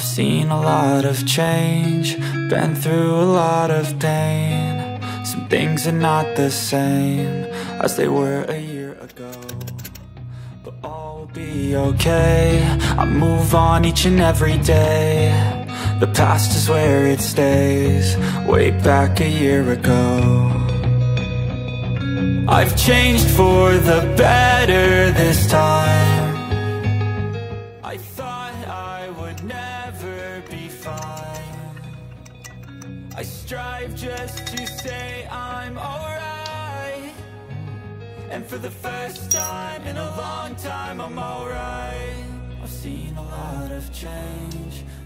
I've seen a lot of change, been through a lot of pain. Some things are not the same as they were a year ago, but all will be okay. I move on each and every day. The past is where it stays, way back a year ago. I've changed for the better this time. I thought I would never be fine. I strive just to say I'm alright, and for the first time in a long time I'm alright. I've seen a lot of change,